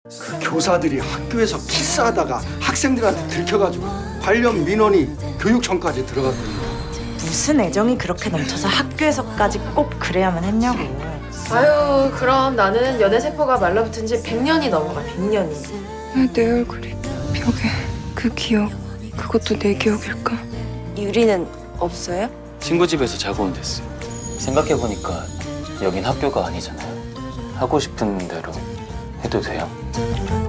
그 교사들이 학교에서 키스하다가 학생들한테 들켜가지고 관련 민원이 교육청까지 들어갔거든요. 무슨 애정이 그렇게 넘쳐서 학교에서까지 꼭 그래야만 했냐고. 아유, 그럼 나는 연애세포가 말라붙은 지 100년이 넘어가, 100년이. 왜 내 얼굴이 벽에 그 기억, 그것도 내 기억일까? 유리는 없어요? 친구 집에서 자고 온댔어요. 생각해보니까 여긴 학교가 아니잖아요. 하고 싶은 대로 해도 돼요?